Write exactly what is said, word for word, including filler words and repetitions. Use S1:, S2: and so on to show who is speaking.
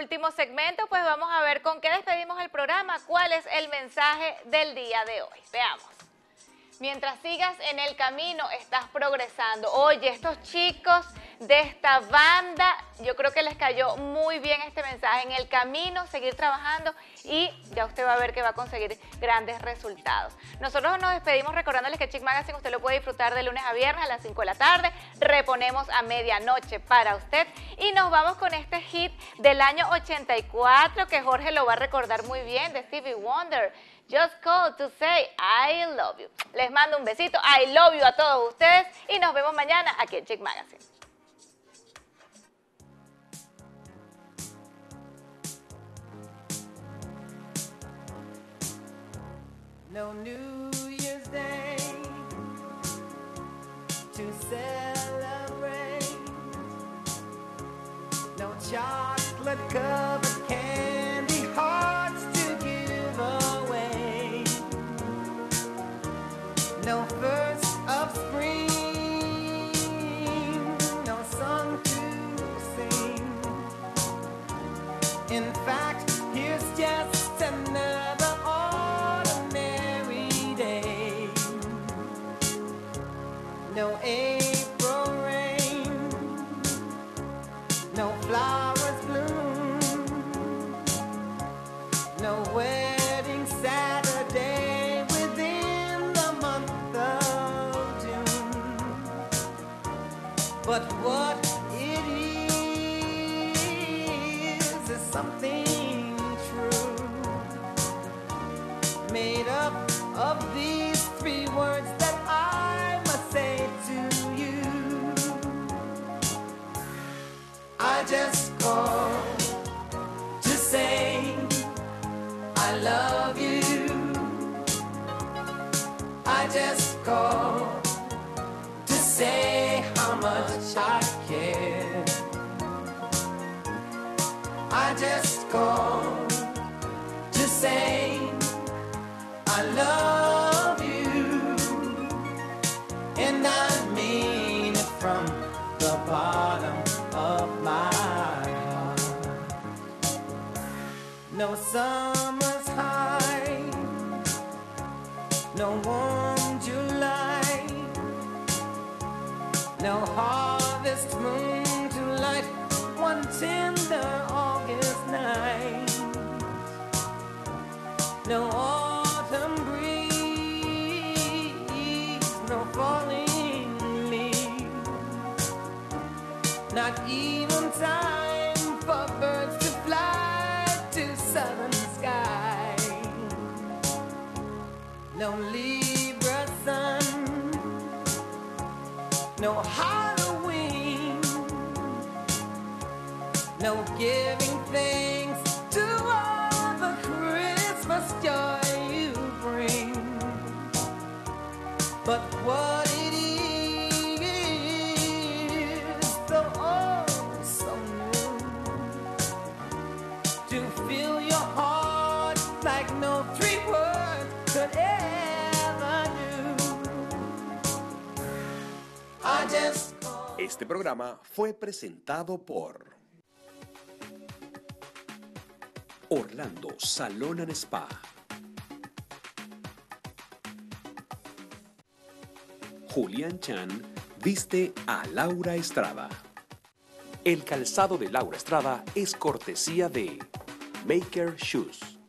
S1: último segmento, pues vamos a ver con qué despedimos el programa, cuál es el mensaje del día de hoy. Veamos. Mientras sigas en el camino, estás progresando. Oye, estos chicos de esta banda, yo creo que les cayó muy bien este mensaje. En el camino, seguir trabajando y ya usted va a ver que va a conseguir grandes resultados. Nosotros nos despedimos recordándoles que Chic Magazine usted lo puede disfrutar de lunes a viernes a las cinco de la tarde. Reponemos a medianoche para usted. Y nos vamos con este hit del año ochenta y cuatro que Jorge lo va a recordar muy bien, de Stevie Wonder. Just call to say I love you. Les mando un besito, I love you a todos ustedes y nos vemos mañana aquí en Chic Magazine.
S2: No New Year's Day to celebrate. No chocolate covered candy hearts to give away. No first of spring, no song to sing. In fact, here's just another ordinary day. No April rain, no flowers bloom, no wedding Saturday within the month of June. But what it is is something true, made up of these three words that I must say to you. I just called to say I love you. I just called to say how much I care. I just called to say I love you, and I mean it from the bottom of my heart. No summer's high, no warm July, no harvest moon to light one tender August night. No autumn breeze, no falling leaves, not even time for birds to fly to southern sky. No Libra sun, no Halloween, no giving thanks to all the Christmas joy you bring. But what it is, though oh so new, to fill your heart like no three words could ever do. I just
S3: Este programa fue presentado por Orlando Salón and Spa, Julián Chan viste a Laura Estrada. El calzado de Laura Estrada es cortesía de Maker Shoes.